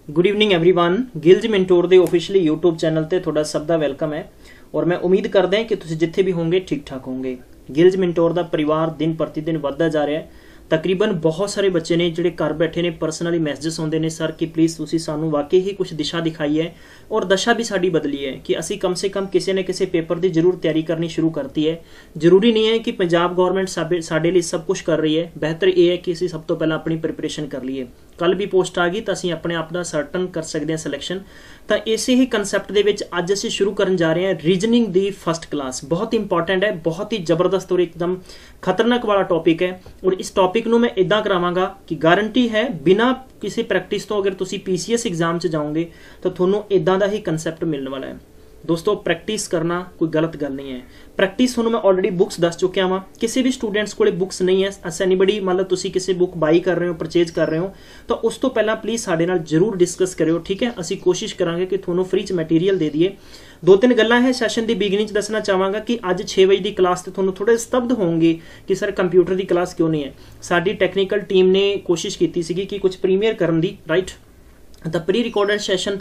Good evening everyone. Gillz mentor दे officially YouTube channel ते थोड़ा सब दा वेलकम है और मैं उम्मीद करदा हां कि तुसीं जिथे भी होंगे ठीक ठाक होंगे। गिल्ज मेंटोर दा परिवार दिन प्रतिदिन वधदा जा रहा है। तकरीबन बहुत सारे बच्चे ने जिहड़े घर बैठे ने पर्सनली मैसेजेस आउंदे ने सर कि प्लीज़ तुसीं सानूं वाकई ही कुछ दिशा दिखाई है और दशा भी साडी बदली है कि असी कम से कम किसी न किसी पेपर की जरूर तैयारी करनी शुरू करती है। जरूरी नहीं है कि पंजाब गौरमेंट साडे लिए सब कुछ कर रही है, बेहतर यह है कि असी सब तो पहले अपनी प्रिपरेशन कर लीए। कल भी पोस्ट आ गई तो असी अपने आप का सर्टन कर सकते हैं सिलेक्शन। तो इसे ही कंसैप्ट दे विच अज असी शुरू करन जा रहे हैं रीजनिंग दी फर्स्ट क्लास। बहुत इंपॉर्टेंट है, बहुत ही जबरदस्त और एकदम खतरनाक वाला टॉपिक है और इस टॉपिक नूं मैं इदां करावांगा कि गारंटी है बिना किसी प्रैक्टिस तो अगर तुसी PCS एग्जाम च जाओगे तो तुहानूं इदां दा ही कंसैप्ट मिलने वाला है। दोस्तों प्रैक्टिस करना कोई गलत गल नहीं है। प्रैक्टिस तुहानूं मैं ऑलरेडी बुक्स दस चुकिया वां। किसी भी स्टूडेंट्स कोले बुक्स नहीं है, एनीबडी मतलब तुसी किसी बुक बाई कर रहे हो, परचेज कर रहे हो तो उस तो पहला प्लीज़ साडे नाल जरूर डिस्कस करियो, ठीक है। असी कोशिश करांगे कि तुहानूं फ्री च मटीरियल दे दीए। दो तीन गल्लां है सैशन की बिगिनिंग दसना चाहांगा कि अज 6 बजे की क्लास तो तुहानूं थोड़े स्तब्ध होंगे कि सर कंप्यूटर की क्लास क्यों नहीं है। साडी टैक्नीकल टीम ने कोशिश की सी कि कुछ प्रीमियर करन दी, राइट। तो प्री रिकॉर्डेड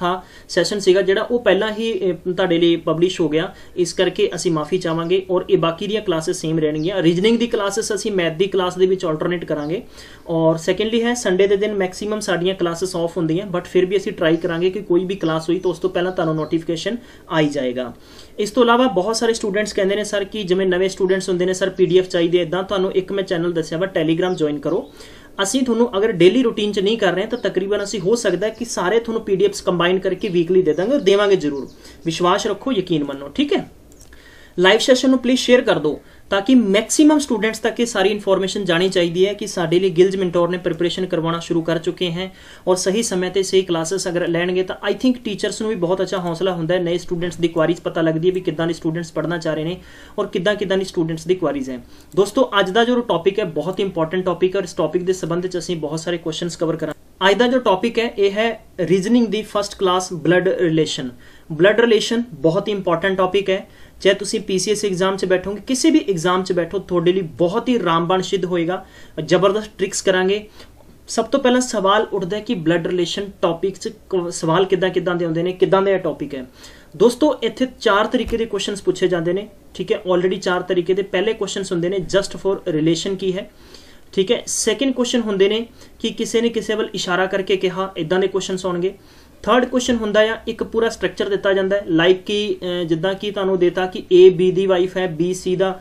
सैशन सीगा जिहड़ा वो पहला ही तुहाडे लई पब्लिश हो गया, इस करके असी माफ़ी चाहांगे और ये बाकी दी क्लासेस सेम रहणगीਆਂ। रीजनिंग दी क्लासेस असी मैथ दी क्लास दे विच ऑल्टरनेट करांगे और सैकेंडली है संडे के दिन मैक्सीमम साडियां क्लासेस ऑफ होंदियां, बट फिर भी असी ट्राई करांगे कि कोई भी क्लास हुई तो उस तो पहला तुहानूं नोटिफिकेशन आई जाएगा। इस तो इलावा बहुत सारे स्टूडेंट्स कहते हैं सर कि जिवें नवे स्टूडेंट्स होंदे ने सर PDF चाहिए, इदां तुहानूं एक मैं चैनल दस्सिया वा टैलीग्राम ज्वाइन करो। असी तुहानूं अगर डेली रूटीन च नहीं कर रहे तो तकरीबन असी हो सकता है कि सारे तुहानूं PDFs कंबाइन करके वीकली दे देंगे और देवांगे जरूर। विश्वास रखो, यकीन मनो, ठीक है। लाइव सैशन को प्लीज़ शेयर कर दो ताकि मैक्सीमम स्टूडेंट्स तक ये सारी इन्फॉर्मेशन जानी चाहिए है कि साडे लिए गिल्ज मेंटोर ने प्रिपरेशन करवाना शुरू कर चुके हैं और सही समय पर सही क्लासेस अगर लैणगे तो आई थिंक टीचर्स को भी बहुत अच्छा हौसला होंदा है। नए स्टूडेंट्स की क्वारीज पता लगती है भी किदां दे स्टूडेंट्स पढ़ना चाह रहे हैं और किदां दी स्टूडेंट्स की क्वारीज हैं। दोस्तों अज का जो टॉपिक है बहुत इंपॉर्टेंट टॉपिक है और इस टॉपिक के संबंध में असीं बहुत सारे क्वेश्चंस कवर करा। अज का जो टॉपिक है यह है रीजनिंग दी first class blood relation. Blood relation बहुत ही इंपॉर्टेंट टॉपिक है। चाहे तुसी PCS एग्जाम से बैठोगे, किसी भी एग्जाम से बैठो, थोड़े लिए बहुत ही रामबाण सिद्ध होएगा। जबरदस्त ट्रिक्स करांगे। सब तो पहला सवाल उठता है कि ब्लड रिलेशन टॉपिक सवाल किदां दे आउंदे ने, किदां दा टॉपिक है। दोस्तों इत्थे 4 तरीके के क्वेश्चन पूछे जाते हैं, ठीक है। ऑलरेडी 4 तरीके के पहले क्वेश्चन होंदे ने जस्ट फॉर रिलेशन की है, ठीक है। सैकेंड क्वेश्चन होंदे ने कि किसी ने किसी वाल इशारा करके कहा, इदां दे क्वेश्चन आउणगे। थर्ड क्वेश्चन होंदा है एक पूरा स्ट्रक्चर दिता जाता है, लाइक कि जिद्दां कि तुहानूं देता कि A B दी वाइफ है, B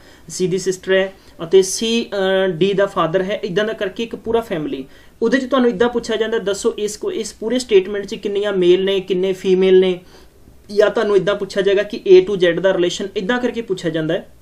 C दी सिस्टर है और C D दा फादर है, इदां दा करके एक पूरा फैमिली। उहदे च तुहानूं इदां पूछा जाता दसो इस पूरे स्टेटमेंट च किन्नियां मेल ने किन्ने फीमेल ने, या तुहानूं इदां पूछा जाएगा कि A to Z दा रिलेशन, इदां करके पूछा जाता है।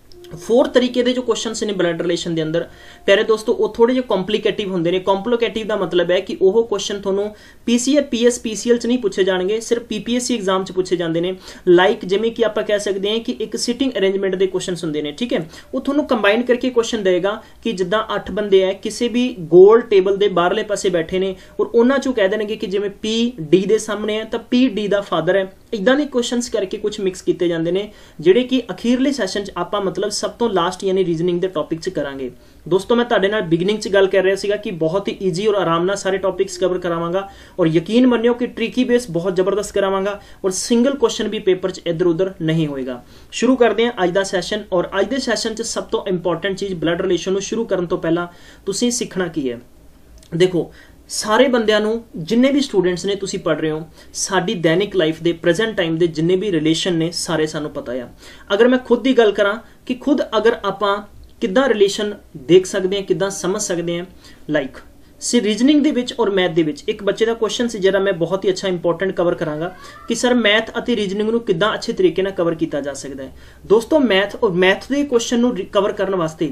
4 तरीके के जो क्वेश्चन ने ब्लड रिलेशन के अंदर प्यारे दोस्तों वो थोड़े जो कॉम्प्लीकेटिव होंगे ने। कॉम्प्लीकेटिव का मतलब है कि वह क्वेश्चन थोनों PS PCL च नहीं पूछे जाएंगे, सिर्फ PPSC एग्जाम च पूछे जाते हैं। लाइक जिमें कि आप कह सकते हैं कि एक सिटिंग अरेंजमेंट के क्वेश्चन होंगे ने, ठीक है। वो थोनों कंबाइन करके क्वेश्चन देगा कि जिद्दां 8 बंदे है किसी भी गोल टेबल के बाहरले पासे बैठे ने और उन्होंने चों कह देंगे कि जिमें PD के सामने है तो PD का फादर है। इदां दे क्वेश्चंस करके कुछ मिक्स किए जाते हैं जिहड़े कि अखीरले सैशन च आपां मतलब सब तो लास्ट यानी रीजनिंग के टॉपिक च करांगे। दोस्तों मैं तुहाडे नाल बिगिनिंग च गल कर रहा सीगा कि बहुत ही ईजी और आराम नाल सारे टॉपिक्स कवर करावांगा और यकीन मनियो कि ट्रिकी बेस बहुत जबरदस्त करावांगा और सिंगल क्वेश्चन भी पेपर च इधर उधर नहीं होएगा। शुरू करते हैं अज दा सैशन और अज दे सैशन च सब तो इंपॉर्टेंट चीज़ ब्लड रिलेशन को शुरू करने तो पहला तुसीं सीखना की है। देखो सारे बंदियां नूं जिन्ने भी स्टूडेंट्स ने तुसीं पढ़ रहे हो, साडी दैनिक लाइफ दे प्रेजेंट टाइम दे जिन्ने भी रिलेशन ने सारे सानूं पता है। अगर मैं खुद की गल करां कि खुद अगर आपां किद्दां रिलेशन देख सकते हैं, किद्दां समझ सकते हैं, लाइक रीजनिंग दे विच और मैथ दे विच एक बच्चे का क्वेश्चन से जिहड़ा मैं बहुत ही अच्छा इंपॉर्टेंट कवर करांगा कि सर मैथ और रीजनिंग नूं किद्दां अच्छे तरीके नाल कवर किया जा सकता है। दोस्तों मैथ के क्वेश्चन नूं कवर करने वास्ते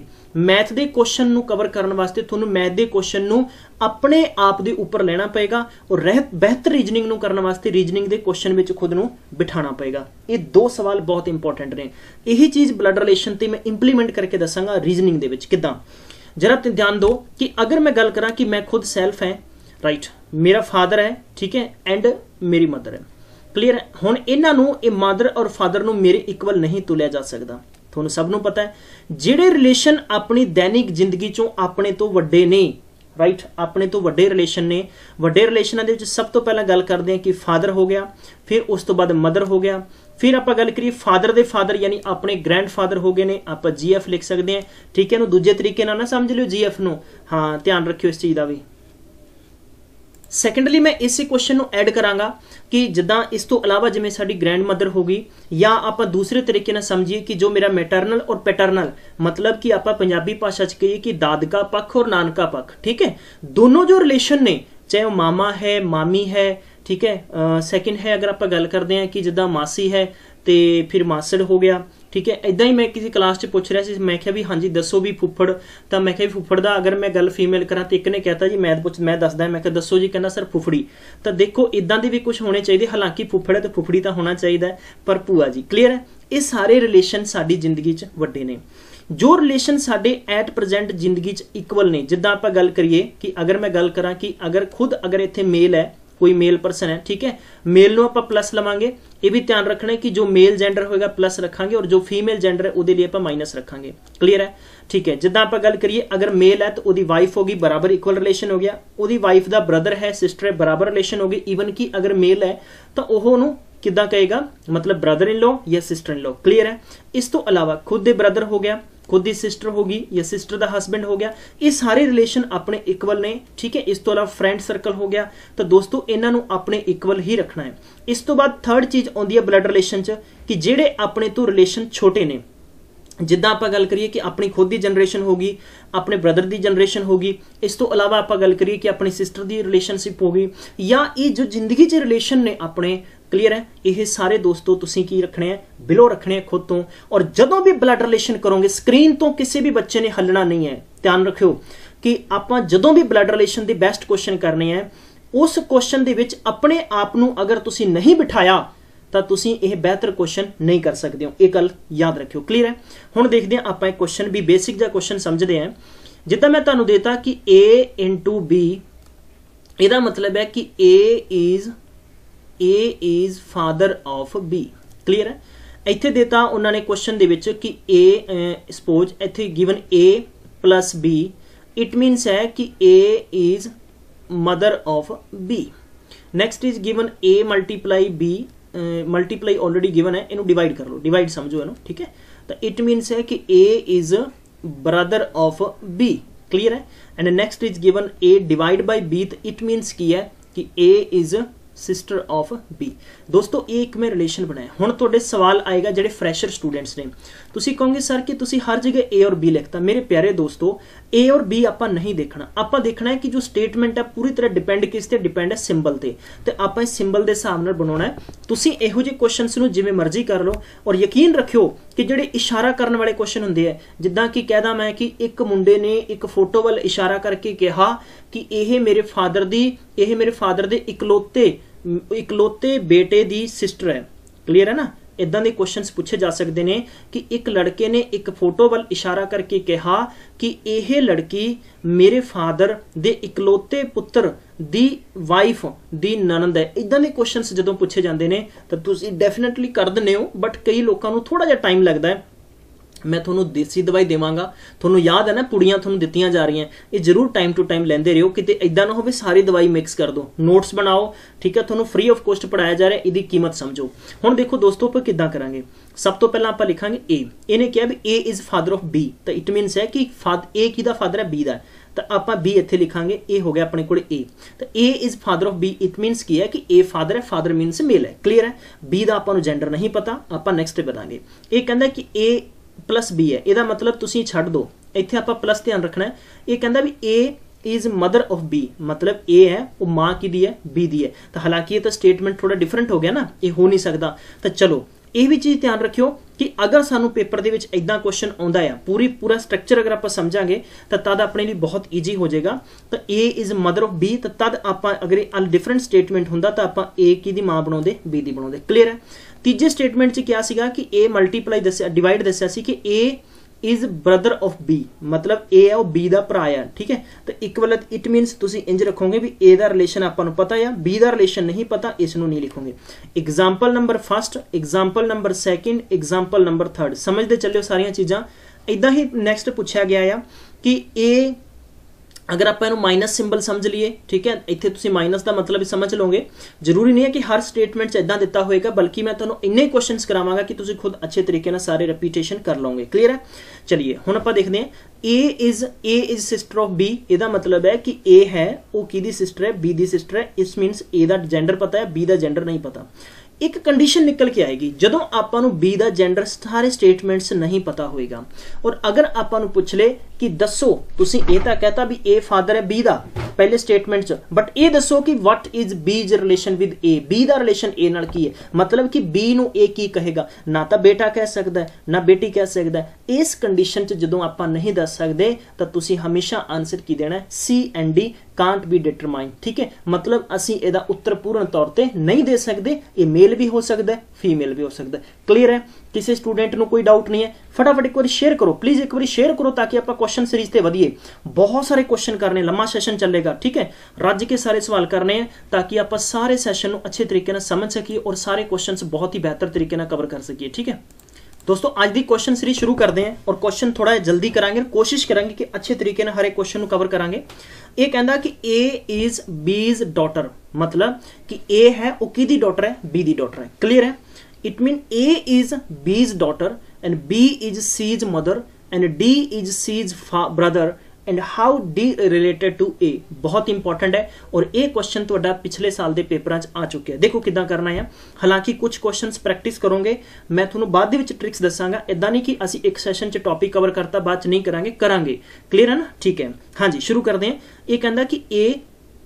तुहानूं मैथ के क्वेश्चन नूं अपने आप दे उपर लेना पएगा और बेहतर रीजनिंग नूं करने वास्ते रीजनिंग के क्वेश्चन विच खुद नूं बिठाना पएगा। ये 2 सवाल बहुत इंपॉर्टेंट ने। यही चीज़ ब्लड रिलेशन ते मैं इंप्लीमेंट करके दसांगा रीजनिंग दे विच किद्दां। जरा ध्यान दो कि अगर मैं गल करा कि मैं खुद सैल्फ है, राइट, मेरा फादर है, ठीक है, एंड मेरी मदर है, क्लीयर है। हुण इन्हां नूं ये मदर और फादर नूं मेरे इक्वल नहीं तुलिया जा सकता। तुहानूं सब नूं पता है जिहड़े रिलेशन अपनी दैनिक जिंदगी चों अपने तो वड्डे ने राइट, अपने तो वड्डे रिलेशन ने। वड्डे रिलेशनां दे विच सब तो पहला गल करते हैं कि फादर हो गया, फिर उस तो बाद मदर हो गया, फिर आप गल करिए फादर दे फादर यानी अपने ग्रैंड फादर हो गए ने, आप GF लिख सकते हैं। ठीक है, दूजे तरीके ना समझ लियो GF नूं, हाँ ध्यान रखियो इस चीज़ का भी। सैकेंडली मैं इस क्वेश्चन को ऐड करांगा कि जिदा इस तो अलावा जिमें साडी ग्रैंड मदर होगी, या आप दूसरे तरीके ना समझिए कि जो मेरा मैटरनल और पैटर्नल, मतलब कि आप पंजाबी भाषा च कहिए कि दादका पक्ष और नानका पक्ष, ठीक है, दोनों जो रिलेशन ने, चाहे वो मामा है मामी है, ठीक है। सैकेंड है अगर आप गल करते हैं कि जिदा मासी है तो फिर मासड़ हो गया, ठीक है। इदा ही मैं किसी क्लास च पूछ रहा सी, मैं क्या भी हाँ जी दसो भी फुफड़, तो मैं क्या फुफड़ का अगर मैं गल फीमेल करा तो एक ने कहता जी मैं दसदा, मैं दसो जी, कहना सर फुफड़ी। तो देखो इदा भी कुछ होने चाहिए, हालांकि फुफड़ है तो फुफड़ी तो होना चाहिए, पर भूआ जी। क्लीयर है, ये सारे रिलेशन साडी जिंदगी च वड्डे ने। जो रिलेशन साडे एट प्रेजेंट जिंदगी च इक्वल ने, जिद्दां आपां गल करिए कि अगर मैं गल करा कि अगर खुद अगर इत्थे मेल है, कोई मेल पर्सन है, ठीक है, मेल नूं आपां प्लस लवांगे, ये भी ध्यान रखना है कि जो मेल जेंडर होएगा प्लस रखांगे और जो फीमेल जेंडर है उहदे लिए आपां माइनस रखांगे। क्लीयर है, ठीक है। जिद्दां आपां गल करिए अगर मेल है तो उहदी वाइफ होगी, बराबर इक्वल रिलेशन हो गया, उहदी वाइफ दा ब्रदर है सिस्टर है, बराबर रिलेशन हो गई। ईवन कि अगर मेल है तो ओह उहनूं किद्दां कहेगा, मतलब ब्रदर इन लॉ या सिस्टर इन लॉ। क्लीयर है। इस तो अलावा खुद दे ब्रदर हो गया, खुद दी सिस्टर होगी या सिस्टर दा हस्बैंड हो गया, ये सारे रिलेशन अपने इक्वल ने, ठीक है। इस तो अलावा फ्रेंड सर्कल हो गया, तो दोस्तों इन्हां नूं अपने इक्वल ही रखना है। इस तो बाद थर्ड चीज़ आउंदी है ब्लड रिलेशन च कि जिहड़े अपने तो रिलेशन छोटे ने, जिद्दां आपां गल करिए कि अपनी खुद की जनरेशन होगी, अपने ब्रदर की जनरेशन होगी, इस तो अलावा आपां गल करिए कि अपनी सिस्टर की रिलेशनशिप होगी, या ये जो जिंदगी च रिलेशन ने अपने। क्लीयर है, ये सारे दोस्तों तुसीं की रखने हैं, बिलो रखने हैं खुद तो। और जदों भी ब्लड रिलेशन करोगे स्क्रीन तो किसी भी बच्चे ने हलना नहीं है। ध्यान रखियो कि आपां जदों भी ब्लड रिलेशन के बेस्ट क्वेश्चन करने हैं, उस क्वेश्चन दे विच अपने आप नूं अगर तुसीं नहीं बिठाया तो तुसीं यह बेहतर क्वेश्चन नहीं कर सकते हो, ये गल याद रखियो। क्लीयर है। हुण देखते हैं आपां एक क्वेश्चन भी बेसिक जिहा क्वेश्चन समझते हैं। जिद्दां मैं तुहानूं देता कि A into B, इहदा मतलब है कि A is father of B। Clear है। इत्थे देता उन्होंने क्वेश्चन दे विच कि A सपोज इत्थे given A plus B, it means है कि A is mother of B। Next is given A multiply B, multiply already given है, इन्हों डिवाइड कर लो, डिवाइड समझो इन्हों, ठीक है। तो इट मीनस है कि A is brother of B। Clear है। And next is given A divide by B, तो इट मीनस की है कि A is sister of B. दोस्तों एक में रिलेशन बनाया। हुण तुहाडे सवाल आएगा जिहड़े फ्रैशर स्टूडेंट्स ने, तुसीं कहोगे सर कि तुसीं हर जगह ए और बी लिखता। मेरे प्यारे दोस्तों ए और बी आपां नहीं देखना, आपां देखना है कि जो स्टेटमेंट है पूरी तरह डिपेंड किस ते डिपेंड है, सिंबल ते, ते आपां इस सिंबल दे हिसाब नाल बनाउणा है। तुसीं इहो जिहे क्वेश्चनस नूं जिवें मर्जी कर लो, और यकीन रखियो कि जिहड़े इशारा करन वाले क्वेश्चन हुंदे है, जिद्दां कि कहदा मैं कि एक मुंडे ने एक फोटो वाल इशारा करके कहा कि यह मेरे फादर दे इकलौते बेटे दी सिस्टर है। क्लीयर है ना। इदां दे क्वेश्चंस पूछे जा सकते हैं कि एक लड़के ने एक फोटो वाल इशारा करके कहा कि यह लड़की मेरे फादर दे इकलौते पुत्र दी वाइफ दी ननद है। इदां दे क्वेश्चंस जदों पूछे जाते हैं तो तुसीं डेफिनेटली कर दिंदे हो, बट कई लोगों को थोड़ा जिहा टाइम लगता है। मैं थोनों देसी दवाई देवांगा, थोनों याद है ना पुड़ियां थोनों दित्तियां जा रही हैं, ये जरूर टाइम टू टाइम लेंदे रहो, किते इदां ना होवे सारी दवाई मिक्स कर दो। नोट्स बनाओ, ठीक है, थोनों फ्री ऑफ कॉस्ट पढ़ाया जा रहा है, इसकी कीमत समझो। हुण देखो दोस्तों आप किद्दां करांगे। सब तो पहला आपां लिखांगे ए, इन्हें कहा भी A is father of B, तो इट मीनस है कि ए किहदा फादर है, बी दा, तो आपां बी इत्थे लिखांगे, ए हो गया अपने कोल ए, तो A is father of B, it means की है कि ए फादर है, फादर मीनस मेल है। क्लीयर है। बी दा आपां नूं जेंडर नहीं पता, आपां नैक्सट बतांगे। ये कहंदा कि ए प्लस बी है, यदा मतलब तुसीं छड्ड दो, इत्थे आपां प्लस ध्यान रखना है। ये कहंदा भी A is mother of B, मतलब ए है वो माँ की दी है, बी दी है, तो हालांकि ये तो स्टेटमेंट थोड़ा डिफरेंट हो गया ना, ये हो नहीं सकता। तो चलो ये भी चीज़ ध्यान रखियो कि अगर सानू पेपर दे विच इदां क्वेश्चन आउंदा है, पूरा स्ट्रक्चर अगर आप समझांगे तो तद अपने लिए बहुत ईजी हो जाएगा। तो A is mother of B, तो तद आप अगर डिफरेंट स्टेटमेंट हुंदा तो आप ए की दी माँ बनाउंदे, बी दी बनाउंदे। क्लीयर है। तीजे स्टेटमेंट च क्या सीगा कि ए मल्टीप्लाई दस्सिया, डिवाइड दस्सिया सी कि A is brother of B, मतलब ए है वो बी दा भरा है, ठीक है। तो इक्वल इट मीनस तुसीं इंज रखोगे भी ए दा रिलेशन आपां नूं पता है, बी दा रिलेशन नहीं पता, इस नूं नहीं लिखोगे। Example number first, example number second, example number third, समझते चलियो सारियां चीज़ां। इदां ही नैक्सट पूछा गया है कि ए अगर आप माइनस सिंबल समझ लिए, ठीक है, इत्थे तुसीं माइनस का मतलब ही समझ लोगे। जरूरी नहीं है कि हर स्टेटमेंट च इदां दिता होएगा, बल्कि मैं तुहानूं इन्ने क्वेश्चंस करावांगा कि तुसीं खुद अच्छे तरीके नाल सारे रिपीटेशन कर लोगे। क्लीयर है? चलिए हुण आपां देखदे हां। A is sister of B, इहदा मतलब है कि ए है वो किहदी सिस्टर है, बी दी सिस्टर है। इस मीनस ए दा जेंडर पता है, बी दा जेंडर नहीं पता। एक कंडीशन निकल के आएगी जदों आपां नूं बी दा जेंडर सारे स्टेटमेंट्स नहीं पता होएगा, और अगर आपां नूं पुछ ले कि दसो, तुसीं ए तां कहता भी ए फादर है बी दा पहले स्टेटमेंट च, बट ए दसो कि what is B's relation with A, B दा रिलेशन ए नाल की है, मतलब कि बी नूं ए की कहेगा, ना तां बेटा कह सकदा है ना बेटी कह सकदा है। इस कंडीशन च जदों आपां नहीं दस सकदे तां तुसीं हमेशा आंसर की देना है, C and D can't be determine. ठीक है, मतलब असीं इहदा उत्तर पूर्ण तौर ते नहीं दे सकदे। ये मेल भी हो सकता है, फीमेल भी हो सकता है। क्लीयर है? किसी स्टूडेंट को कोई डाउट नहीं है? फटाफट एक बार शेयर करो प्लीज, एक बार शेयर करो ताकि आप क्वेश्चन सीरीज से वधिए। बहुत सारे क्वेश्चन करने, लंबा सैशन चलेगा। ठीक है, रज के सारे सवाल करने हैं ताकि आप सारे सैशन को अच्छे तरीके से समझ सकिए और सारे क्वेश्चन बहुत ही बेहतर तरीके से कवर कर सकिए। ठीक है दोस्तों, आज की क्वेश्चन सीरीज शुरू करते हैं और क्वेश्चन थोड़ा जल्दी करांगे, कोशिश करेंगे कि अच्छे तरीके से हर एक क्वेश्चन को कवर करांगे। ये कहता कि ए इज बीज डॉटर, मतलब कि ए है वो किहदी डॉटर है, बी दी डॉटर है। क्लियर है? It mean A is B's daughter and B is C's mother and D is C's brother and how D related to A. बहुत इंपॉर्टेंट है और ये क्वेश्चन तुहाडा पिछले साल के पेपरों च आ चुके हैं। देखो किद्दां करना है। हालांकि कुछ क्वेश्चंस प्रैक्टिस करोगे, मैं तुहानूं बाद दे विच ट्रिक्स दसांगा। इदां नहीं कि असीं एक सैशन च टॉपिक कवर करता बाद च नहीं करांगे, करांगे। क्लीयर है ना? ठीक है, हाँ जी शुरू करते हैं। ये कहता कि ए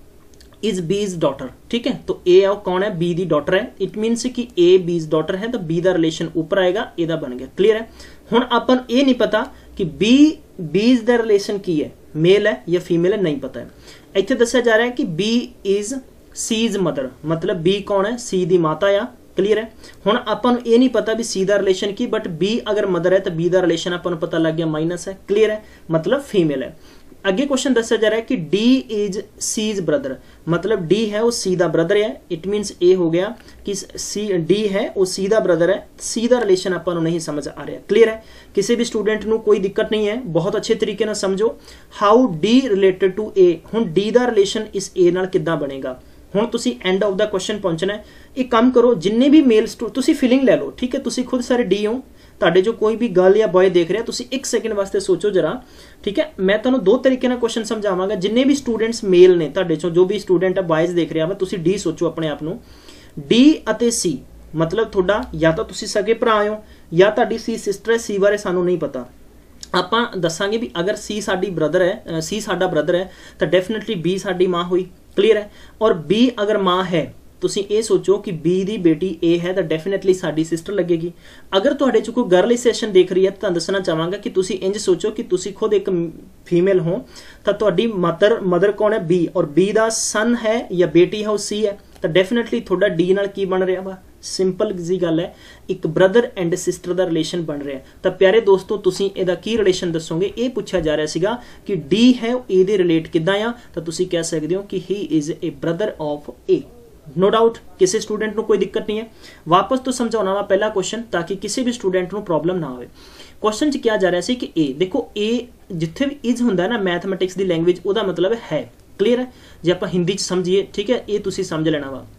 इज बीज डॉटर। ठीक है, तो ए है कौन है, बी दी डॉटर है। इट मीनस कि ए बीज डॉटर है तो बी दा रिलेशन ऊपर आएगा, ए दा बन गया। क्लियर है? हुण आपां नूं ये नहीं पता कि बी बीज दा रिलेशन की है, मेल है या फीमेल है, नहीं पता है। इत्थे दस्सिया जा रहा है कि बी इज सीज मदर, मतलब बी कौन है, सी दी माता आ। क्लीयर है? हुण आपां नूं ये नहीं पता भी सी दा रिलेशन की, बट बी अगर मदर है तो बी दा रिलेशन आपां नूं पता लग गया माइनस है। क्लीयर है? मतलब फीमेल है। अगे क्वेश्चन दस्सिया जा रहा है कि डी इज सीज ब्रदर, मतलब डी है वो सी दा ब्रदर है। इट मीनस ए हो गया कि सी डी है वो सी दा ब्रदर है, सी दा रिलेशन आपां नूं नहीं समझ आ रहा। क्लियर है? किसी भी स्टूडेंट नूं कोई दिक्कत नहीं है, बहुत अच्छे तरीके नाल समझो। How D related to A, हुण डी दा रिलेशन इस ए नाल किद्दां बनेगा। हुण तुसीं एंड ऑफ द क्वेश्चन पहुंचना है। एक काम करो, जिन्ने भी मेल तुसीं फिलिंग ले लो। ठीक है, तुसीं खुद सारे डी हो, तुहाडे जो कोई भी गर्ल या बॉय देख रहा, तुसीं एक सेकंड वास्ते सोचो जरा। ठीक है, मैं तुहानूं दो तरीके नाल क्वेश्चन समझावांगा। जिन्ने भी स्टूडेंट्स मेल ने, तुहाडे चों जो भी स्टूडेंट है बॉयज देख रहा वा, तुसीं डी सोचो अपने आप नूं। डी अते सी मतलब तुहाडा या तो तुसीं सगे भरा हो या तुहाडी सी सिस्टर है। सी बारे सानूं नहीं पता, आपां दसांगे भी अगर सी साडी ब्रदर है, सी साडा ब्रदर है तो डेफिनेटली बी साडी माँ हुई। क्लीयर है? और बी अगर माँ है, तुसीं ये सोचो कि बी दी बेटी ए है तो डेफिनेटली साडी सिस्टर लगेगी। अगर तुहाडे च कोई गर्ल इस सैशन देख रही है तो दसना चाहांगा कि तुसीं इंज सोचो कि तुसीं खुद एक फीमेल हो तो तुहाडी मदर कौन है, बी, और बी दा सन है या बेटी है वो सी है, तो डेफिनेटली तुहाडा डी नाल की बन रहा वा। सिंपल जी गल है, एक ब्रदर एंड सिस्टर का रिलेशन बन रहा है। तो प्यारे दोस्तों, तुसीं इहदा की रिलेशन दसोगे। ये पूछा जा रहा सीगा कि डी है ए दे रिलेट किद्दां आ, तो तुसीं कह सकदे हो कि he is a brother of A. No doubt, किसी स्टूडेंट को कोई दिक्कत नहीं है। वापस तो समझाना वा पहला क्वेश्चन ताकि किसी भी स्टूडेंट को प्रॉब्लम ना हो। क्वेश्चन च क्या जा रहा है कि ए, देखो ए जिथे भी इज हुंदा ना मैथमैटिक्स की लैंग्वेज, उसका मतलब है। क्लीयर है? जे आप हिंदी च समझिए, ठीक है, ये तुसीं समझ लेना वा।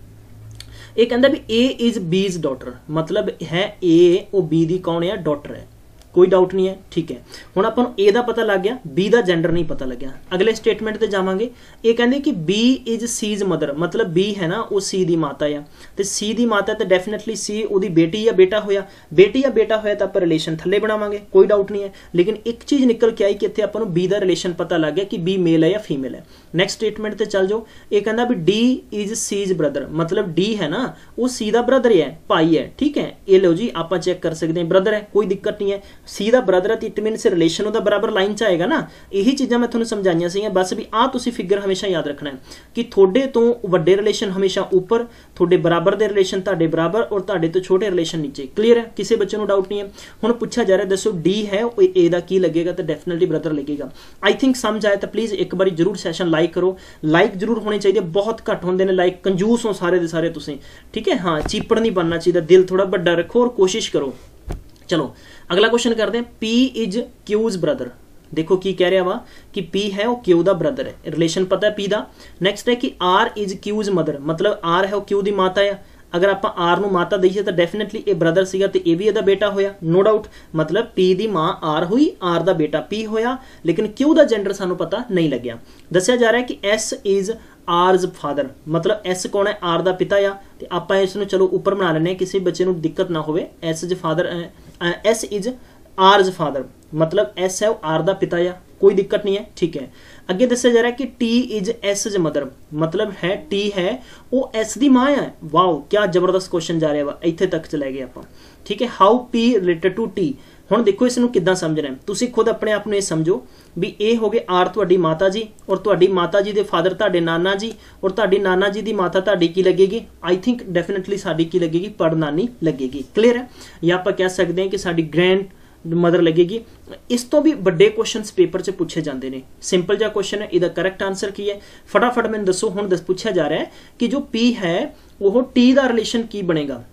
ये कहता भी ए इज बीज डॉटर, मतलब है ए वो बी दी कौन है, डॉटर है। कोई डाउट नहीं है। ठीक है, हुण आपां नूं ए दा पता लग गया, बी दा जेंडर नहीं पता लग्या। अगले स्टेटमेंट ते जावांगे। ये कहंदे कि बी इज सीज मदर, मतलब बी है ना वो सी दी माता है, तो सी दी माता तो डेफिनेटली सी उहदी बेटी या बेटा होया। बेटी या बेटा होया तो आपां रिलेशन थल्ले बनावांगे, कोई डाउट नहीं है। लेकिन एक चीज़ निकल के आई कि इत्थे आपां नूं बी दा रिलेशन पता लग गया कि बी मेल है या फीमेल है। नैक्सट स्टेटमेंट ते चल जाओ। ये कहंदा भी डी इज सीज ब्रदर, मतलब डी है ना वो सी दा ब्रदर है, भाई है। ठीक है, ये लो जी आपां चेक कर सकते हैं, ब्रदर है, कोई दिक्कत नहीं है। सी दा ब्रदर है तो इट मीनस रिलेशन उसदा बराबर लाइन च आएगा ना। यही चीज़ां मैं तुहानूं समझाइयां सी, बस भी आ तुसीं फिगर हमेशा याद रखना है कि थोड़े तो वड्डे रिलेशन हमेशा ऊपर, थोड़े बराबर दे रिलेशन तुहाडे बराबर और तुहाडे तो छोटे रिलेशन नीचे। क्लीयर है? किसी बच्चे को डाउट नहीं है। हुण पूछा जा रहा है दसो डी है ए दा की लगेगा, तो डेफिनेटली ब्रदर लगेगा। आई थिंक समझ आए तो प्लीज़ एक बार जरूर सैशन लाइक करो। लाइक जरूर होने चाहिए, बहुत घट होंगे ने लाइक, कंजूस हो सारे दे सारे तुसीं। ठीक है, हाँ चीपड़ नहीं बनना चाहिए, दिल थोड़ा बड़ा रखो और कोशिश करो। चलो अगला क्वेश्चन करते हैं। पी इज क्यूज ब्रदर, देखो की कह रहा वा कि P है वो Q दा ब्रदर है, रिलेशन पता है P दा। नैक्सट है कि R इज Q's मदर, मतलब R है वो Q दी माता है। अगर आप R ਨੂੰ माता दईए तो डेफिनेटली ये ब्रदर सीगा तो ये भी ਇਹਦਾ बेटा होया, नो डाउट। मतलब P दी मां R हुई, R दा बेटा P होया, लेकिन Q दा जेंडर सानू पता नहीं लग्या। दस्या जा रहा है कि S इज R's फादर, मतलब S कौन है, R दा पिता आ। ते आपां इस नूं चलो ऊपर बना लेने, किसी बच्चे नूं दिक्कत ना होवे। S is father, S is R's father, मतलब S है वो R दा पिता आ, कोई दिक्कत नहीं है, ठीक है। अगे दस्या जा रहा है कि T इज S's मदर, मतलब है T है वो S दी मां है। वाओ क्या जबरदस्त क्वेश्चन जा रहा वा, इत्थे तक चले गए आपां, ठीक है। How P related to T, हुण देखो इसनूं किद्दां समझना है, तुसीं खुद अपने आप नूं ये समझो भी ये हो गए R तुहाडी माता जी, और तुहाडी माता जी दे फादर तुहाडे नाना जी, और तुहाडी नाना जी दी माता तुहाडी की लगेगी, आई थिंक डेफिनेटली साडी की लगेगी, पड़नानी लगेगी। क्लियर है, या आपां कह सकते हैं कि साडी ग्रैंड मदर लगेगी। इस तो भी बड़े क्वेश्चन पेपर च पूछे जाते हैं। सिंपल जा क्वेश्चन है, इसका करैक्ट आंसर की है फटाफट मैंने दसो। हुण पूछा जा रहा है कि जो P है वो T का रिलेशन की बनेगा,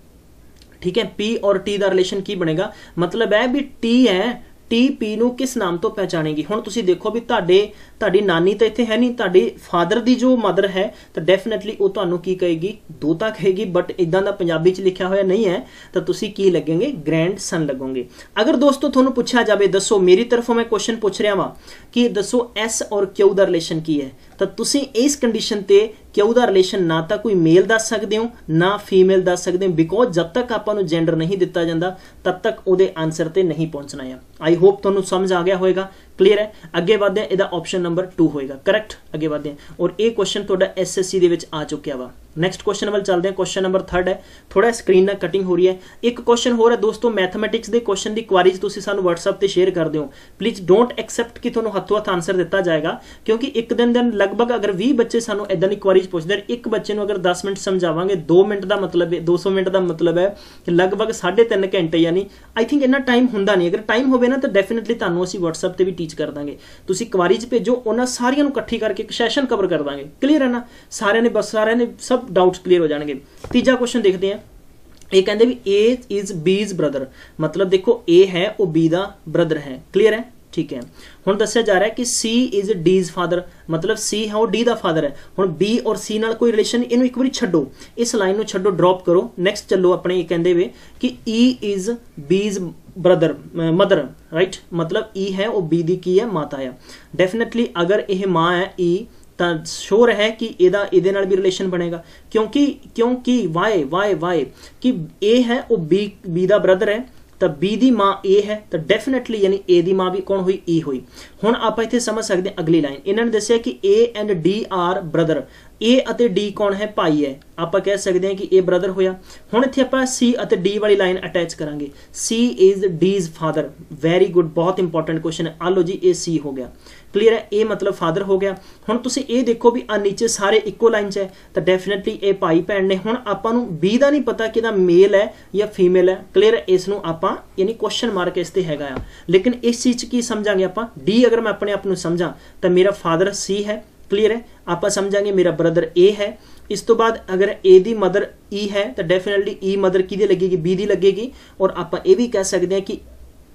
ठीक है। P और T का रिलेशन की बनेगा, मतलब है भी T है T P नूं किस नाम तो पहचानेगी। हुण तुसीं देखो भी तुहाडी नानी तो इत्थे है नहीं, तुहाडी फादर दी जो मदर है तो डेफिनेटली वो तुहानूं की कहेगी, दोता कहेगी, बट इदां दा पंजाबी च लिखा होया नहीं है तो तुसीं की लगेंगे, ग्रैंड सन लगोगे। अगर दोस्तों तुहानूं पूछा जाए दसो, मेरी तरफों मैं क्वेश्चन पूछ रहा वा कि दसो S और Q का रिलेशन की है, तो तुसीं इस कंडीशन ते Q का रिलेशन ना तो कोई मेल दस सकते हो ना फीमेल दस सकते हो, बिकॉज जब तक आपां नूं जेंडर नहीं दिता जाता तब तक उहदे आंसर ते नहीं पहुंचना है। आई होप तुहानूं समझ आ गया होएगा, क्लीयर है। अगे बढ़ते हैं, इहदा ऑप्शन नंबर 2 होएगा करेक्ट। अगे बढ़ते हैं, और ये क्वेश्चन तुहाडा SSC दे विच आ चुकिया वा। नैक्सट क्वेश्चन वाल चलते हैं, क्वेश्चन नंबर 3 है। थोड़ा स्क्रीन ना कटिंग हो रही है। एक क्वेश्चन हो रहा है दोस्तों, मैथमैटिक्स के क्वेश्चन की क्वारीज तुसीं सानूं WhatsApp ते शेयर कर दिओ प्लीज़। डोंट एक्सेप्ट कि तुहानूं हत्थों हत्थ आंसर दिता जाएगा, क्योंकि एक दिन लगभग अगर 20 बच्चे सानूं इदां दी क्वारीज पुछदे हैं, एक बच्चे नूं अगर 10 मिनट समझावांगे, 2 मिनट का मतलब है 200 मिनट का मतलब है कि लगभग 3.5 घंटे, यानी आई थिंक इन्ना टाइम हुंदा नहीं। अगर टाइम होवे ना तो डेफिनेटली तुहानूं असीं WhatsApp ते भी टीच कर दांगे। तुसीं क्वारीज भेजो, उन्हां सारियां नूं इकट्ठी करके एक सैशन कवर कर दांगे, क्लीयर है ना। सारियां ने बस सारियां ने सब डाउट्स क्लीयर हो जाएंगे। तीजा क्वेश्चन देखते हैं, ये कहते भी A इज B's ब्रदर, मतलब देखो A है वो B दा ब्रदर है, क्लियर है, ठीक है। हुण दस्सिया जा रहा है कि C इज D's फादर, मतलब C है वो D दा फादर है। हुण B और C नाल कोई रिलेशन, इनू एक बार छड्डो, इस लाइन नू छड्डो, ड्रॉप करो, नैक्सट चलो अपने। ये कहते वे कि E is B's brother mother, right, मतलब E है वो B दी की है माता है। डेफिनेटली अगर यह माँ है E तो श्योर है कि इहदे नाल भी रिलेशन बनेगा, क्योंकि वाई कि A है वो B दा ब्रदर है, तो B दी मां A है, तो डेफिनेटली यानी A दी मां भी कौन हुई, E हुई। हुण आपां इत्थे समझ सकते हैं अगली लाइन, इन्हां ने दस्सिया कि A and D are brother, A अते D कौन है, भाई है। आपां कह सकते हैं कि A ब्रदर होया। हुण इत्थे आपां C अते D वाली लाइन अटैच करांगे, C is D's father, very good, बहुत इंपॉर्टेंट क्वेश्चन है। आ लो जी, A C हो गया, क्लीयर है, ए मतलब फादर हो गया। हुण तुसीं ये देखो भी नीचे सारे इक्को लाइन च है, तो डेफिनेटली ये भाई भैन ने। हुण आपां नूं बी दा नहीं पता कि मेल है या फीमेल है, क्लीयर है, इसनूं आपां यानी क्वेश्चन मार्क इस ते हैगा आ। लेकिन इस चीज़ की समझांगे आपां, डी अगर मैं अपने आप नूं समझां तो मेरा फादर C है, क्लीयर है। आपां समझांगे मेरा ब्रदर A है। इस तो बाद अगर A दी मदर E है तो डेफिनेटली E मदर किहदी लगेगी, B दी लगेगी। और आपां ये भी कह सकते हैं कि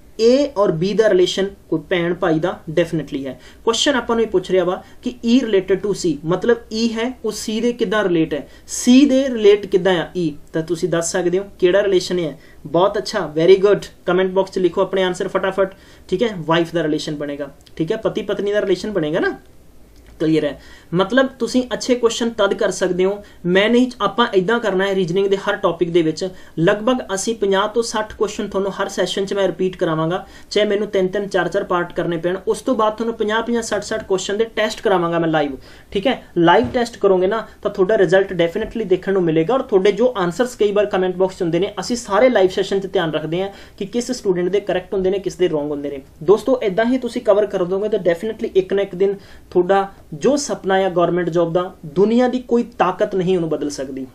A और B दा रिलेशन कोई भैन भाई दा डेफिनेटली है। क्वेश्चन आपां नूं पुछ रहा वा कि E रिलेटेड टू C, मतलब E है वो C दे किद्दां रिलेट है, C दे रिलेट किद्दां आ E, तो तुसीं दस सकदे हो किहड़ा रिलेशन है। बहुत अच्छा, वेरी गुड, कमेंट बॉक्स च लिखो अपने आंसर फटाफट, ठीक है। वाइफ दा रिलेशन बनेगा, ठीक है, पति पत्नी दा रिलेशन बनेगा ना, क्लीयर है। मतलब तुसीं अच्छे क्वेश्चन तद कर सकते हो। मैं नहीं, आपां इदां करना है रीजनिंग के हर टॉपिक दे विच लगभग असीं 50 तो 60 क्वेश्चन तुहानूं हर सैशन च मैं रिपीट करावांगा, चाहे मैनूं 3-3 4-4 पार्ट करने पैण। उस तो बाद तुहानूं 50-50 60-60 क्वेश्चन दे टेस्ट करावांगा मैं लाइव, ठीक है। लाइव टेस्ट करोगे ना तो तुहाडा रिजल्ट डेफिनेटली देखण नूं मिलेगा। और तुहाडे जो आंसरस कई बार कमेंट बॉक्स हुंदे ने, असीं सारे लाइव सैशन च ध्यान रखते हैं कि किस स्टूडेंट दे करैक्ट हुंदे ने, किस दे रोंग हुंदे ने। दोस्तों इदां ही तुसीं कवर कर दोगे तो डेफिनेटली एक ना एक दिन तुहाडा जो सपना है गवर्नमेंट जॉब दा, दुनिया की कोई ताकत नहीं उन्होंने बदल सकती।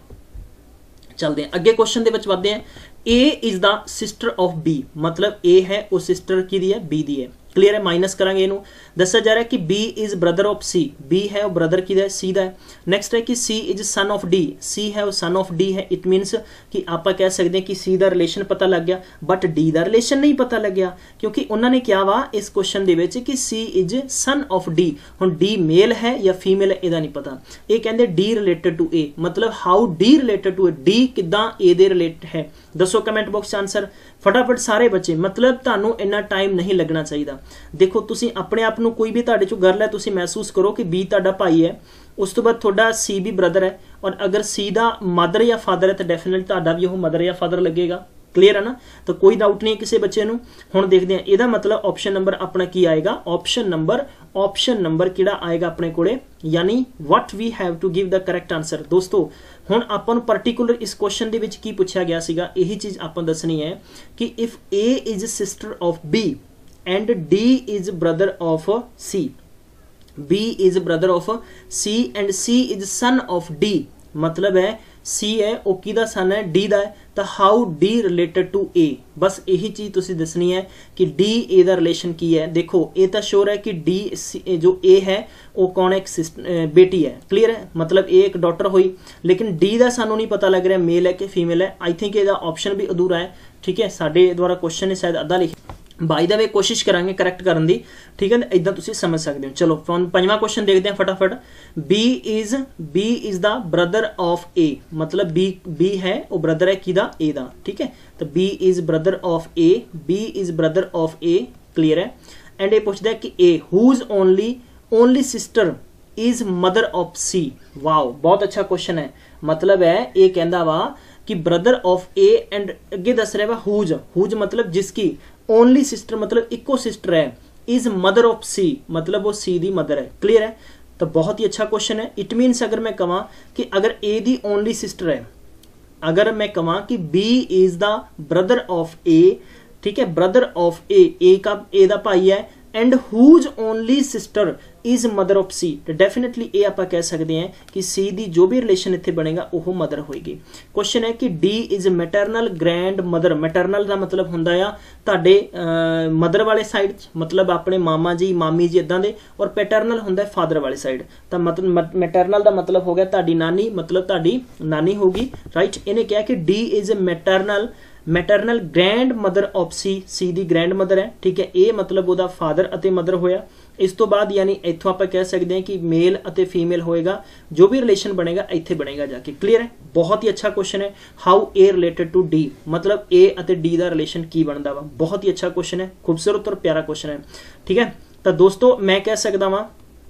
चलते हैं अगे क्वेश्चन दे विच वधदे हैं। A is the sister of B, मतलब A है वो सिस्टर की दी है, B दी है, क्लीयर है, माइनस करांगे इनू। दस्या जा रहा है कि B is brother of C, B है वो ब्रदर किदा है, C दा है। नेक्स्ट है कि C is son of D, C है वो सन ऑफ D है। इट मीनस कि आप कह सकते हैं कि C दा रिलेशन पता लग गया बट D दा रिलेशन नहीं पता लग गया, क्योंकि उन्होंने क्या वा इस क्वेश्चन दे विच कि C is son of D। हुण D मेल है या फीमेल है इहदा नहीं पता। ये कहंदे D रिलेटेड टू A, मतलब how D related to A, D किदां A दे रिलेट है। दसो कमेंट बॉक्स आंसर फटाफट सारे बच्चे, मतलब तुहानू इन्ना टाइम नहीं लगना चाहिए। देखो तुसी अपने आप नू कोई भी तुहाडे चों गल है तुसी महसूस करो कि B तुहाडा भाई है, उस तो बाद तुहाडा C भी ब्रदर है, और अगर C दा मदर या फादर है तो डेफिनेटली तुहाडा भी वो मदर या फादर लगेगा। क्लीयर है ना, तो कोई डाउट नहीं है किसी बच्चे नू। हुण देखते हैं इहदा मतलब ऑप्शन नंबर अपना की आएगा, ऑप्शन नंबर किहड़ा आएगा अपने कोले, यानी what we have to give the correct answer. दोस्तों हुण आपां नूं पर्टिकुलर इस क्वेश्चन दे विच की पूछा गया सीगा, यही चीज आपां दसनी है कि if A is sister of B and D is brother of C, B is brother of C and C is son of D, मतलब है C है वो किदा सन है, D दा है, तो how D related to A। बस यही चीज तुसी दसनी है कि D A दा रिलेशन की है। देखो ये तो श्योर है कि D जो A है वो कौन है, एक बेटी है। क्लियर है, मतलब A एक डॉटर हुई, लेकिन D दा सानू नहीं पता लग रहा मेल है कि फीमेल है। आई थिंक ये ऑप्शन भी अधूरा है। ठीक है, साडे द्वारा क्वेश्चन ने शायद अद्धा लिखा, बाय द वे कोशिश करांगे करैक्ट करन दी। ठीक है, इदा तुसी समझ सकते हो। चलो पंजवां क्वेश्चन देखते हैं फटाफट। B is the brother of A, मतलब B है वो ब्रदर है किदा, A दा। ठीक है, तो B is brother of A, B is brother of A। Clear है, एंड ये पूछता है कि A whose only sister is mother of C। Wow, बहुत अच्छा क्वेश्चन है। मतलब है ये कहंदा वा कि ब्रदर ऑफ A एंड अगे दस रहा वा हुज मतलब जिसकी ओनली सिस्टर, मतलब इको सिस्टर है, इज मदर ऑफ C, मतलब वो C दी मदर है। क्लियर है, तो बहुत ही अच्छा क्वेश्चन है। इट मीन्स अगर मैं कहां कि अगर A दी ओनली सिस्टर है, अगर मैं कहां कि B is the brother of A, ठीक है, ब्रदर ऑफ A का A दा भाई है, and whose only sister is mother of C, तो डेफिनेटली ये आप कह सकते हैं कि C दी जो भी रिलेशन इत्थे बनेगा वो मदर होएगी। क्वेश्चन है कि D is maternal grandmother. Maternal का मतलब हुंदा आ तुहाडे मदर वाले साइड, मतलब अपने मामा जी मामी जी इदां दे, और पैटर्नल हुंदा है फादर वाले साइड। तो मतलब मैटरनल का मतलब हो गया तुहाडी नानी, मतलब तुहाडी नानी होगी। राइट, इन्हें कहा कि D is maternal grandmother of C दी ग्रैंड मदर है। ठीक है, ये मतलब ओदा फादर अते मदर होया। इस तो बाद यानी इत्थों आप कह सकते हैं कि मेल अते फीमेल होएगा, जो भी रिलेशन बनेगा इत्थे बनेगा जाके। क्लियर है, बहुत ही अच्छा क्वेश्चन है। How A related to D, मतलब A अते D दा रिलेशन की बनता वा। बहुत ही अच्छा क्वेश्चन है, खूबसूरत और प्यारा क्वेश्चन है। ठीक है, तो दोस्तों मैं कह सकता वा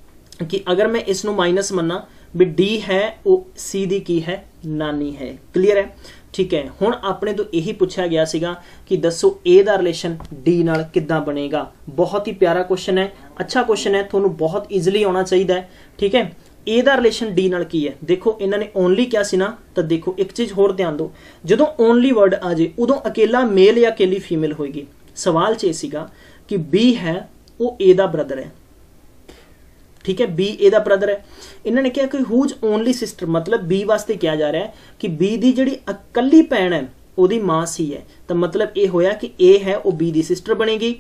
कि अगर मैं इसनों माइनस मन्ना भी D है वो C दी की है, नानी है। क्लियर है, ठीक है। हुण अपने तो यही पूछा गया सीगा कि दसो A दा रिलेशन D नाल किद्दां बनेगा। बहुत ही प्यारा क्वेश्चन है, अच्छा क्वेश्चन है, तुहानूं बहुत ईजिली आना चाहिए है। ठीक है, A दा रिलेशन D नाल की है। देखो इन्होंने ओनली क्या सी ना, तो देखो एक चीज होर ध्यान दो, जदों ओनली वर्ड आ जाए उदों अकेला मेल या अकेली फीमेल होएगी। सवाल च सीगा कि B है वो A दा ब्रदर है। ठीक है, B A दा ब्रदर है। इन्होंने कहा कि हुज ओनली सिस्टर, मतलब B वास्ते क्या जा रहा है कि B दी जिहड़ी अकली भैन है ओदी मां C है, तो मतलब ये होया कि A है वो B दी सिस्टर बनेगी।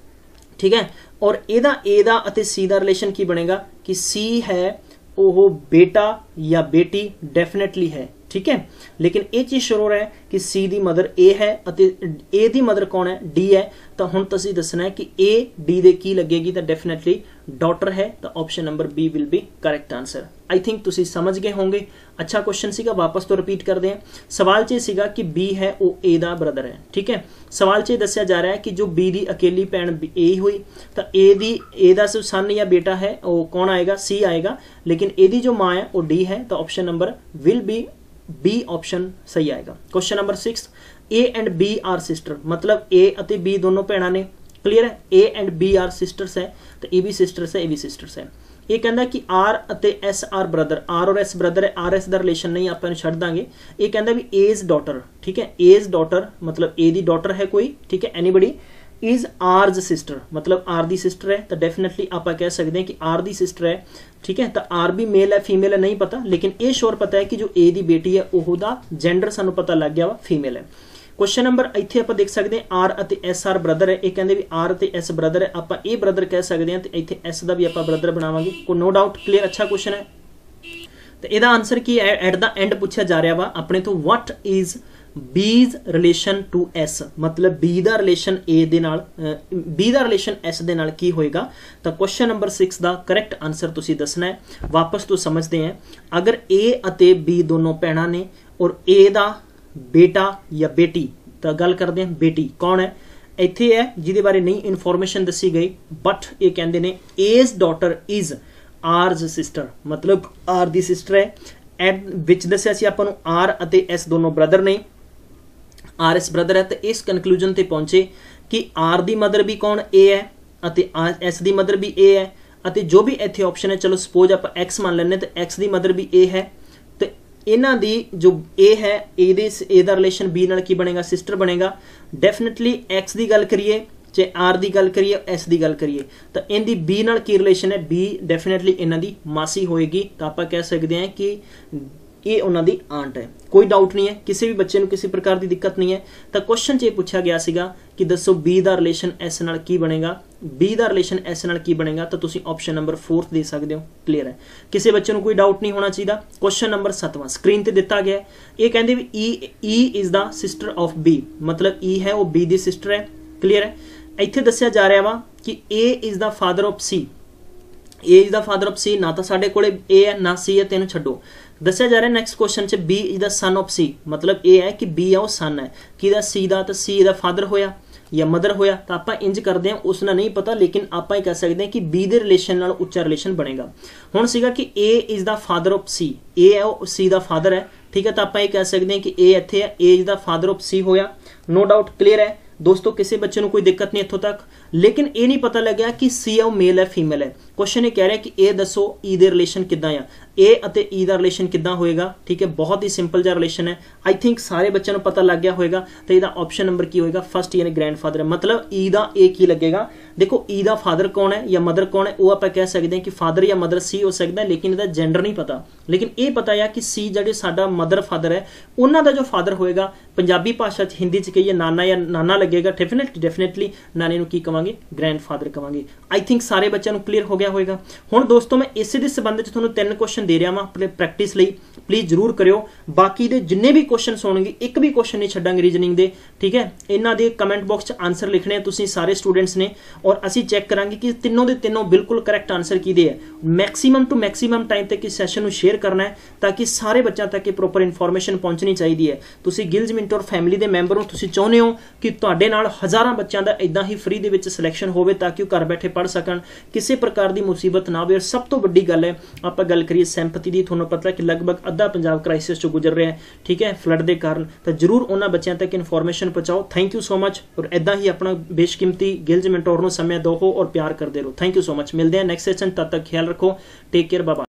ठीक है, और एदा A दा अते C दा रिलेशन की बनेगा कि C है वो बेटा या बेटी, डेफिनेटली है। ठीक है, लेकिन ये चीज श्योर है कि C दी मदर A है अते A दी मदर कौन है, D है। तो हुण तुसीं दसना है कि A D दे की लगेगी, तो डेफिनेटली डॉटर है। तो option number B will be correct answer. I think तुसीं समझ गए होंगे। अच्छा क्वेश्चन सीगा, वापस तो रिपीट करते हैं। सवाल च सीगा कि B है वो A दा ब्रदर है। ठीक है, सवाल च दस्या जा रहा है कि जो B दी अकेली भैन A हुई, तो A दा सन या बेटा है वो कौन आएगा, C आएगा, लेकिन A दी जो माँ है वो D है। तो option number will be B option सही आएगा। Question number 6, A and B are sister, मतलब A अते B दोनों भैणा ने। क्लियर है, A and B are sisters है, तो A भी सिस्टर्स है, A भी सिस्टर्स है। ये कहता कि R अते S आर ब्रदर, R और S ब्रदर है, R S दा रिलेशन नहीं आप छड़ दांगे। ये कहता भी A's डॉटर, ठीक है, A's डॉटर मतलब A दी डॉटर है कोई, ठीक है, एनीबडी इज आर्ज सिस्टर, मतलब R दी सिस्टर है। तो डेफिनेटली आप कह सकते हैं कि R दी सिस्टर है। ठीक है, तो R भी मेल है फीमेल है नहीं पता, लेकिन ये श्योर पता है कि जो A दी बेटी है ओह दा जेंडर सानू पता लग गया वा फीमेल है। क्वेश्चन नंबर इत्थे आप देख सकते हैं आर अते एस आर ब्रदर है, ये कहते भी आर अते एस ब्रदर है, आप ये ब्रदर कह सकते हैं, तो इत्थे एस का भी आप ब्रदर बनावांगे, को नो डाउट क्लियर। अच्छा क्वेश्चन है। तो इसका आंसर की है एट द एंड पूछा जा रहा वा अपने तो what is B's relation to S, मतलब बी दा रिलेशन ए दे नाल बी दा रिलेशन एस दे नाल की होएगा। तो क्वेश्चन नंबर 6 दा करेक्ट आंसर तुसी दसना है। वापस तो समझते हैं, अगर ए अते बी दोनों भैणां ने और ए दा बेटा या बेटी, तो गल करते हैं बेटी कौन है, इत्थे है जिहदे बारे नहीं इन्फॉर्मेशन दसी गई, बट ये कहते हैं S's daughter is R's sister, मतलब आर दी सिस्टर है। एट विच दसिया सी आपां नूं आर अते एस दोनों ब्रदर ने, आर एस ब्रदर है, तो इस कंक्लूजन ते पहुंचे कि आर दी मदर भी कौन ए है अते एस दी मदर भी ए है, अते जो भी इत्थे ऑप्शन है, चलो सपोज आप एक्स मान लेने, तो एक्स दी मदर भी ए है, तो इन्हां दी जो ए है ए दा रिलेशन बी नाल की बनेगा, सिस्टर बनेगा। डेफिनेटली एक्स दी गल करिए चाहे आर दी गल करिए एस दी गल करिए, तो इनकी बी नाल की रिलेशन है, बी डेफिनेटली इन्हां दी मासी होएगी, तो आप कह सकते हैं कि ये उन्होंने दी आंट है। कोई डाउट नहीं है, किसी भी बच्चे को किसी प्रकार की दिक्कत नहीं है। तो क्वेश्चन च पूछा गया सीगा कि दसो बी दा रिलेशन एस नाल की बनेगा, बी दा रिलेशन एस नाल की बनेगा, तो तुसी ऑप्शन नंबर 4 दे सकते हो। क्लियर है, किसी बच्चे को कोई डाउट नहीं होना चाहिए। क्वेश्चन नंबर 7वां स्क्रीन ते दिता गया है, ये कहते भी E is the sister of B, मतलब ई है वो बी दी सिस्टर है। क्लियर है, इत्थे दस्या जा रहा वा कि A is the father of C, A is the father of C, ना तो साडे कोले ए है ना सी है, तेन छड्डो। दस्या जा रहा है नैक्सट क्वेश्चन च B is the son of C, मतलब ये है कि बी है वो सन है कि सी दा, तो सी दा फादर होया या मदर होया, तो आप इंज करते हैं उसने नहीं पता, लेकिन आप कह सकते हैं कि बी दे रिलेशन नाल उच्चा रिलेशन बनेगा। हुण सीगा कि A is the father of C, A है वो सी दा फादर है, ठीक है, तो आप कह सकते हैं कि ए इत्थे है, A is the father of C होया। नो डाउट क्लियर है दोस्तों, किसी बच्चे को कोई दिक्कत नहीं इत्थों तक। लेकिन ये नहीं पता लग्या कि सी है वो मेल है फीमेल है। क्वेश्चन ये कह रहा है कि ए दसो ई दे रिलेशन किद्दां आ, ए अते ई दा रिलेशन किद्दां होएगा। ठीक है, बहुत ही सिंपल जा रिलेशन है, आई थिंक सारे बच्चों को पता लग गया होएगा। तो इसका ऑप्शन नंबर की होएगा फर्स्ट, यानी ग्रैंडफादर है, मतलब ई दा ए की लगेगा। देखो ई दा फादर कौन है या मदर कौन है, वो आप कह सकते हैं कि फादर या मदर सी हो सकता है, लेकिन इसका जेंडर नहीं पता। लेकिन ये पता है कि सी जो साडा मदर फादर है, उन्होंने जो फादर होएगा, पंजाबी भाषा हिंदी च कहिए नाना या नाना लगेगा, डेफिनेटली नाने की कहांगे ग्रैंडफादर कहांगे। आई थिंक सारे बच्चों को क्लीयर हो गया होगा। हुण दोस्तों मैं इसे दे संबंध च तुहानूं 3 क्वेश्चन दे रहा वां अपने प्रैक्टिस लई, प्लीज़ जरूर करियो। बाकी दे जिन्ने भी क्वेश्चन होणगे एक भी क्वेश्चन नहीं छड्डांगे रीजनिंग दे, ठीक है। इन्हां दे कमेंट बॉक्स च आंसर लिखने तुसीं सारे स्टूडेंट्स ने, और असीं चैक करांगे कि तीनों दे तीनों बिल्कुल करैक्ट आंसर किहदे है। मैक्सीमम टू मैक्सीमम टाइम तक इस सैशन नूं शेयर करना है ताकि सारे बच्चों तक प्रॉपर इन्फॉर्मेशन पहुंचनी चाहिए है। तुसीं गिल्ज मिंटोर फैमिली के मैंबर हो, तुसीं चाहुंदे हो कि तुहाडे नाल हज़ारां बच्चों का इदां ही फ्री दे विच सिलेक्शन होवे ताकि वो घर बैठे पढ़ सकन, किसी प्रकार की मुसीबत ना आवे। और सब तो वड्डी गल है, आप गल करिए सैंपति की, तुहानूं पता है कि लगभग अद्धा पंजाब क्राइसिस चो गुजर रहा है, ठीक है, फ्लड के कारण। तो जरूर उन्होंने बच्चों तक इन्फॉर्मेशन पहुँचाओ। थैंक यू सो मच, और इदां ही अपना बेशकीमती गिल्ज मिंटोर नूं समय दो और प्यार करते रहो। थैंक यू सो मच, मिलते हैं नैक्सट सेशन, तब तक ख्याल रखो, टेक केयर, बाय बाय।